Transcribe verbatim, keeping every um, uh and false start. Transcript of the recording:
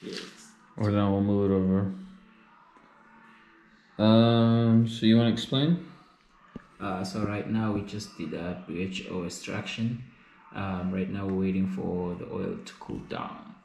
Yes. Or then we'll move it over. Um, so you want to explain? Uh, so right now we just did a B H O extraction. Um, right now we're waiting for the oil to cool down.